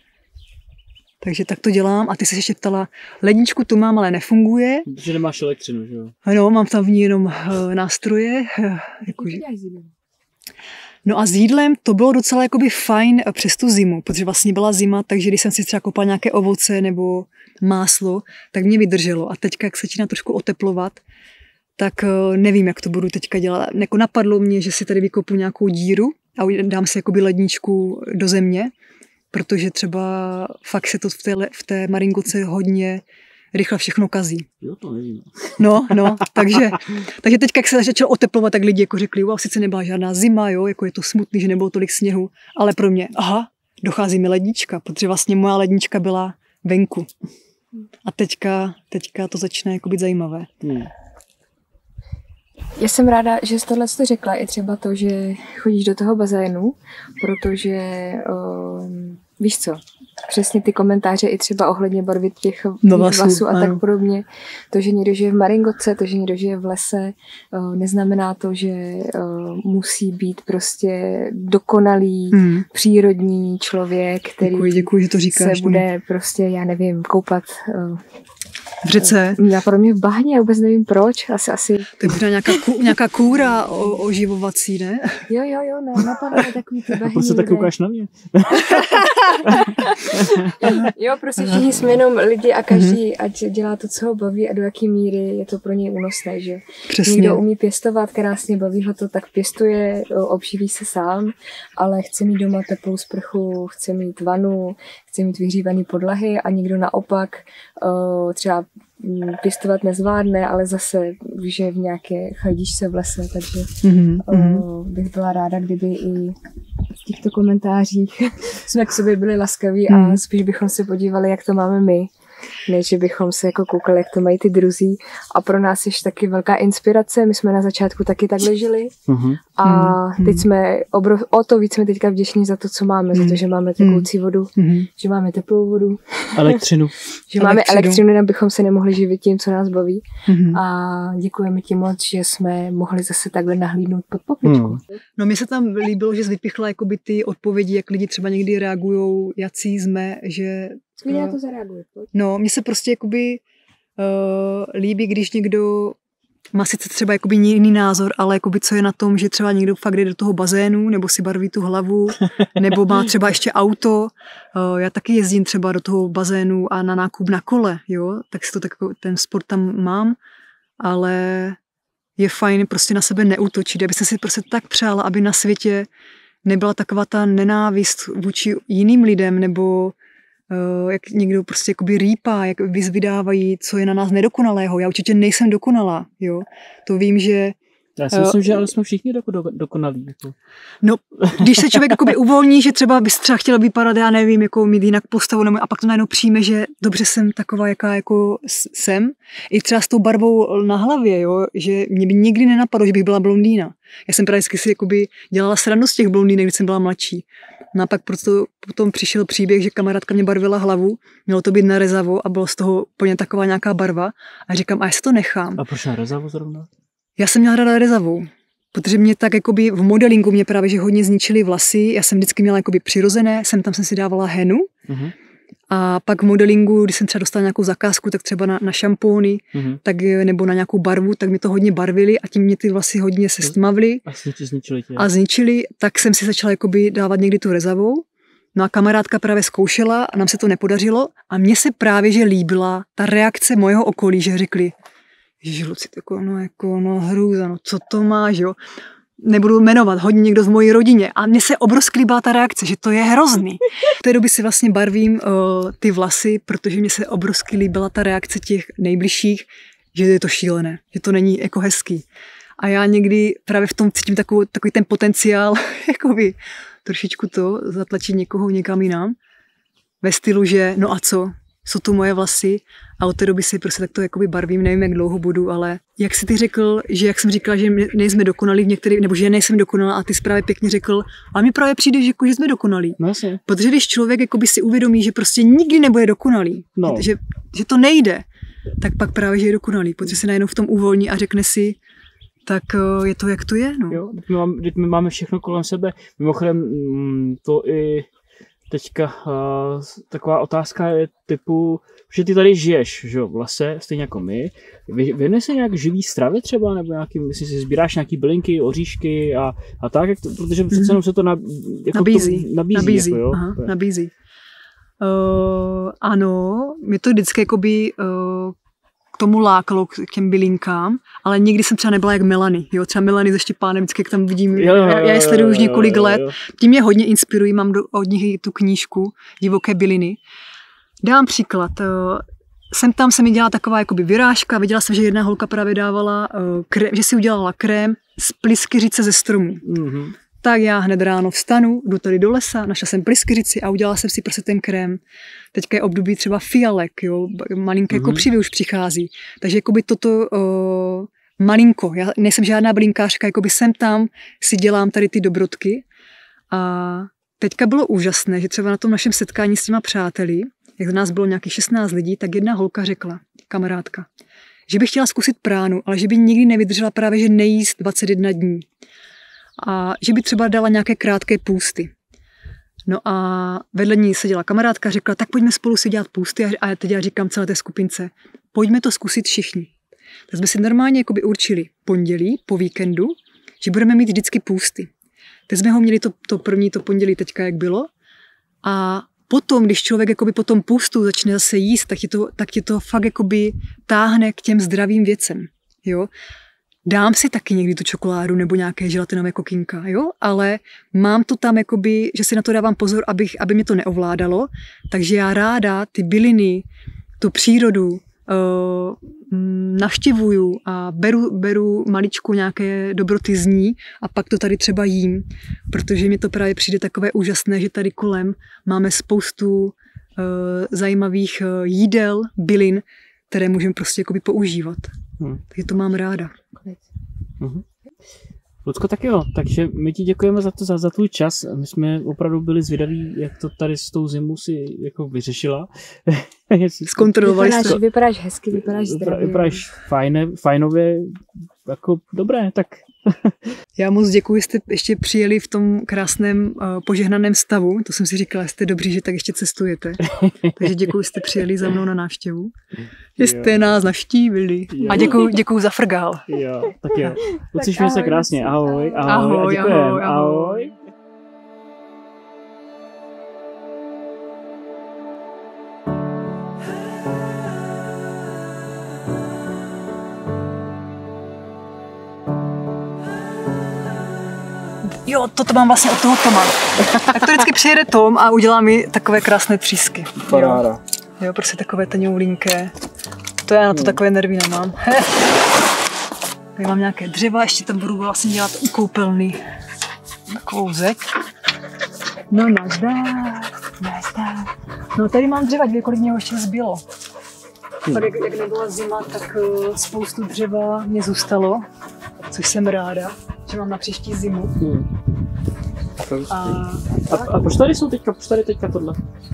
Takže tak to dělám a ty se ještě ptala, ledničku tu mám, ale nefunguje. Protože nemáš elektřinu, že jo? Ano, mám tam v ní jenom nástroje. No a s jídlem to bylo docela jakoby fajn přes tu zimu, protože vlastně byla zima, takže když jsem si třeba kopala nějaké ovoce nebo máslo, tak mě vydrželo. A teďka, jak se začíná trošku oteplovat, tak nevím, jak to budu teďka dělat. Jako napadlo mě, že si tady vykopu nějakou díru a dám si jakoby ledničku do země, protože třeba fakt se to v té Maringoce hodně rychle všechno kazí. Jo, to nevím. No, takže teďka, jak se začalo oteplovat, tak lidi jako řekli, wow, sice nebyla žádná zima, jo, jako je to smutný, že nebylo tolik sněhu, ale pro mě, dochází mi lednička, protože vlastně moja lednička byla venku. A teďka to začne jako být zajímavé. Já jsem ráda, že jsi tohle řekla, i třeba to, že chodíš do toho bazénu, protože víš co, přesně ty komentáře i třeba ohledně barvy těch vlasů a tak podobně. To, že někdo žije v Maringoce, to, že někdo žije v lese, neznamená to, že musí být prostě dokonalý, přírodní člověk, který děkuji, že to říkáš, se bude prostě, já nevím, koupat v řece. Já pro mě v bahně, vůbec nevím proč. Asi. To je nějaká kůra oživovací, ne? Jo, napadá takový ty bahní. Prostě tak koukáš na mě. Jo, prostě všichni jsme jenom lidi a každý, ať dělá to, co ho baví a do jaký míry je to pro něj únosné, že? Přesně. Někdo umí pěstovat, krásně baví ho to, tak pěstuje, obživí se sám, ale chce mít doma teplou sprchu, chce mít vanu, chce mít vyhřívaný podlahy a někdo naopak třeba pěstovat nezvládne, ale zase víš, že v nějaké chaldičce v lese, takže bych byla ráda, kdyby i v těchto komentářích jsme k sobě byli laskaví a spíš bychom se podívali, jak to máme my, než že bychom se jako koukali, jak to mají ty druzí. A pro nás je taky velká inspirace. My jsme na začátku taky takhle žili a teď jsme o to víc jsme teďka vděční za to, co máme, za to, že máme tekoucí vodu, že máme teplou vodu, elektřinu. že máme elektřinu, abychom se nemohli živit tím, co nás baví. A děkujeme ti moc, že jsme mohli zase takhle nahlídnout pod popičku. No mně se tam líbilo, že jsi vypichla jakoby ty odpovědi, jak lidi třeba někdy reagujou, jací jsme, že já to zareaguje. No, mně se prostě jakoby líbí, když někdo má sice třeba jakoby jiný názor, ale jakoby co je na tom, že třeba někdo fakt jde do toho bazénu, nebo si barví tu hlavu, nebo má třeba ještě auto. Já taky jezdím třeba do toho bazénu a na nákup na kole, jo, tak si to ten sport tam mám, ale je fajn prostě na sebe neútočit. Já bych si prostě tak přála, aby na světě nebyla taková ta nenávist vůči jiným lidem, nebo jak někdo prostě jakoby rýpá, jak vyzvydávají, co je na nás nedokonalého. Já určitě nejsem dokonalá, jo. To vím, že... Já si myslím, že ale jsme všichni dokonalí. Jako. No, když se člověk jakoby uvolní, že třeba bys třeba chtěla vypadat, já nevím, jako mít jinak postavu, a pak to najednou přijme, že dobře jsem taková, jaká jako jsem. I třeba s tou barvou na hlavě, jo, že mě by nikdy nenapadlo, že bych byla blondýna. Já jsem právě si jakoby dělala srandu z těch blondýnek, když jsem byla mladší. No a pak potom přišel příběh, že kamarádka mě barvila hlavu, mělo to být na rezavo a bylo z toho úplně taková nějaká barva. A říkám, a já se to nechám. A proč na rezavo zrovna? Já jsem měla ráda rezavou, protože mě tak jakoby v modelingu mě právě že hodně zničily vlasy. Já jsem vždycky měla jakoby přirozené, tam jsem si dávala henu. A pak v modelingu, když jsem třeba dostala nějakou zakázku, tak třeba na šampóny, tak, nebo na nějakou barvu, tak mi to hodně barvili a tím mě ty vlasy hodně se stmavly a zničili, tak jsem si začala jakoby dávat někdy tu rezavou. No a kamarádka právě zkoušela a nám se to nepodařilo a mně se právě že líbila ta reakce mojeho okolí, že řekli, Ježiš, Luci, hrůza, no co to máš, jo. Nebudu jmenovat, hodně někdo z mojí rodině. A mně se obrovsky líbila ta reakce, že to je hrozný. V té doby si vlastně barvím ty vlasy, protože mně se obrovsky líbila ta reakce těch nejbližších, že je to šílené, že to není jako hezký. A já někdy právě v tom cítím takový ten potenciál, jakoby trošičku to, zatlačit někoho někam jinam. Ve stylu, že no a co, jsou to moje vlasy a od té doby si prostě takto jakoby barvím, nevím, jak dlouho budu, ale jak jsi ty řekl, že jak jsem říkala, že nejsme dokonalí v některých, nebo že nejsem dokonalá a ty jsi právě pěkně řekl, a mi právě přijde, že jsme dokonalí. No, jasně. Protože když člověk jakoby si uvědomí, že prostě nikdy nebude dokonalý, že to nejde, tak pak právě, že je dokonalý, protože se najednou v tom uvolní a řekne si, tak je to, jak to je. No. Jo, my máme všechno kolem sebe. Mimochodem to i teďka taková otázka je typu, že ty tady žiješ, že v lese, stejně jako my. Věnuješ se nějak živý stravy třeba, nebo nějaký, myslím si, sbíráš nějaký bylinky, oříšky a tak, jak to, protože přece jenom se to nabízí. Jako, jo? Nabízí. Ano, mě to vždycky jakoby k tomu lákalo, k těm bylinkám, ale nikdy jsem třeba nebyla jak Melanie. Jo? Třeba Melanie ze Štěpánem, vždycky jak tam vidím, já je sleduju už několik let. Tím mě hodně inspirují, mám od nich i tu knížku Divoké byliny. Dám příklad. Sem tam se mi dělala taková jakoby vyrážka, viděla jsem, že jedna holka právě dávala, že si udělala krém z plyskyřice ze stromů. Mm-hmm. Tak já hned ráno vstanu, jdu tady do lesa, našla jsem plyskyřici a udělala jsem si prostě ten krém. Teďka je období třeba fialek, jo, malinké kopřivy už přichází. Takže jakoby toto malinko, já nejsem žádná bylinkářka, jakoby sem tam si dělám tady ty dobrotky. A teďka bylo úžasné, že třeba na tom našem setkání s těma přáteli, jak z nás bylo nějakých 16 lidí, tak jedna holka řekla, kamarádka, že by chtěla zkusit pránu, ale že by nikdy nevydržela právě, že nejíst 21 dní. A že by třeba dala nějaké krátké půsty. No a vedle ní seděla kamarádka, řekla, tak pojďme spolu si dělat půsty a teď já říkám celé té skupince, pojďme to zkusit všichni. Tak jsme si normálně jakoby určili pondělí po víkendu, že budeme mít vždycky půsty. Teď jsme ho měli to první to pondělí teďka, jak bylo. A potom, když člověk jakoby po tom půstu začne zase jíst, tak tě to fakt jakoby táhne k těm zdravým věcem. Jo? Dám si taky někdy tu čokoládu nebo nějaké želatinové kokínka, jo? Ale mám to tam jakoby, že si na to dávám pozor, aby mě to neovládalo, takže já ráda ty byliny, tu přírodu navštěvuju a beru maličku nějaké dobroty z ní a pak to tady třeba jím, protože mi to právě přijde takové úžasné, že tady kolem máme spoustu zajímavých jídel, bylin, které můžeme prostě jakoby používat. Takže to mám ráda. Lucko, tak jo, takže my ti děkujeme za tvůj čas. My jsme opravdu byli zvědaví, jak to tady s tou zimu si jako vyřešila. Zkontrolovali jste. Vypadáš hezky, vypadáš zdravě. Vypadáš fajnově, jako dobré, tak. Já moc děkuji, že jste ještě přijeli v tom krásném požehnaném stavu. To jsem si říkala, jste dobří, že tak ještě cestujete. Takže děkuji, že jste přijeli za mnou na návštěvu. Že jste nás navštívili. Jo. A děkuji za frgál. Jo, tak jo. Ucišme se krásně. Ahoj. Ahoj. Ahoj. Jo, toto mám vlastně od toho Toma. Tak to vždycky přijede Tom a udělá mi takové krásné třísky. Paráda. Jo, prostě takové tenoulinké. To já na to takové nervy nemám. Tady mám nějaké dřeva, ještě tam budu vlastně dělat u koupelny takovou zeď. No, nazdar. No, tady mám dřeva, kolik mě ještě zbylo. Tak jak nebyla zima, tak spoustu dřeva mě zůstalo, což jsem ráda, že mám na příští zimu. A proč tady jsou teďka tohle?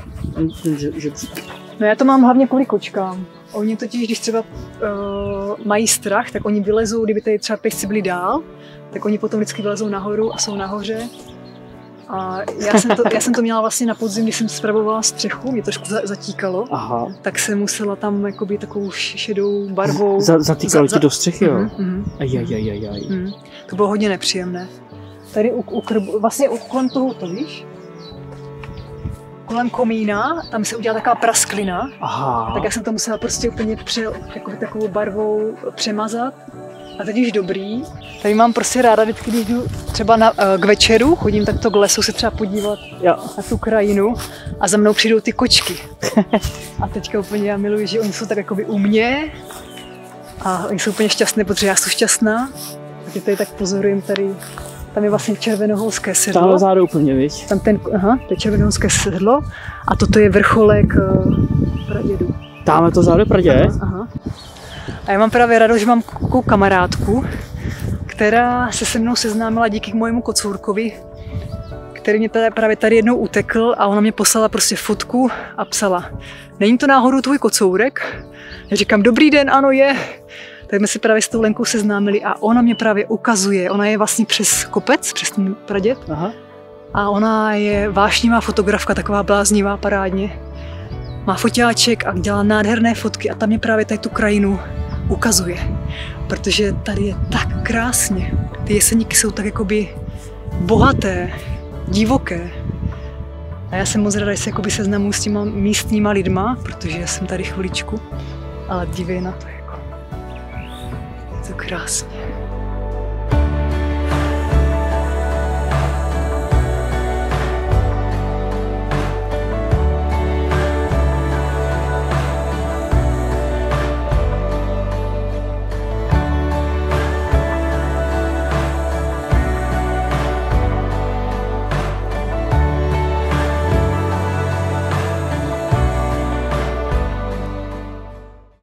No já to mám hlavně kvůli kočkám. Oni totiž, když třeba mají strach, tak oni vylezou, kdyby tady třeba pešci byli dál, tak oni potom vždycky vylezou nahoru a jsou nahoře. A já jsem to měla vlastně na podzim, když jsem spravovala střechu, mě trošku zatíkalo. Aha. Tak jsem musela tam jakoby takovou šedou barvou... Zatýkalo ti do střechy, jo? Ajajajajaj. To bylo hodně nepříjemné. Tady vlastně kolem tohoto, víš? Kolem komína, tam se udělala taková prasklina. Aha. Tak já jsem to musela prostě úplně takovou barvou přemazat. A teď už dobrý. Tady mám prostě ráda vždycky, když jdu třeba k večeru, chodím takto k lesu se třeba podívat na tu krajinu a za mnou přijdou ty kočky. A teďka úplně já miluji, že oni jsou tak jakoby u mě a oni jsou úplně šťastné, protože já jsem šťastná. A tady tak pozorujem tady, tam je vlastně červenoholské sedlo. Tam zádu úplně, viď? Tam to je červenoholské sedlo a toto je vrcholek pradědu. Tam je to zádu praděd? Aha. A já mám právě radost, že mám takovou kamarádku, která se mnou seznámila díky mému kocourkovi, který mě právě tady jednou utekl a ona mě poslala prostě fotku a psala: není to náhodou tvůj kocourek? Já říkám: dobrý den, ano je. Tak jsme se právě s tou Lenkou seznámili a ona mě právě ukazuje, ona je vlastně přes kopec, přes ten praděd. Aha. A ona je vášnivá fotografka, taková bláznivá parádně. Má foťáček a dělá nádherné fotky a tam mě právě tady tu krajinu ukazuje. Protože tady je tak krásně. Ty Jeseníky jsou tak jakoby bohaté, divoké. A já jsem moc ráda, že se jakoby seznamuji s těma místníma lidma, protože jsem tady chviličku. Ale dívej na to, jako. Je to krásně.